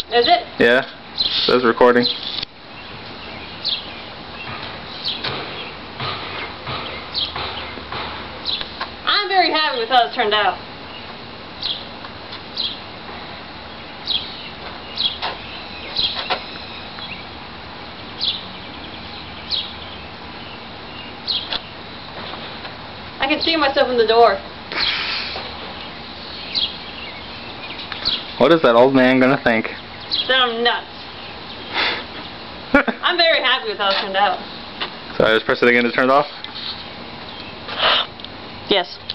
Is it? Yeah. It says recording. I'm very happy with how this turned out. I can see myself in the door. What is that old man gonna think? That I'm nuts. I'm very happy with how it turned out. So I just press it again to turn it off? Yes.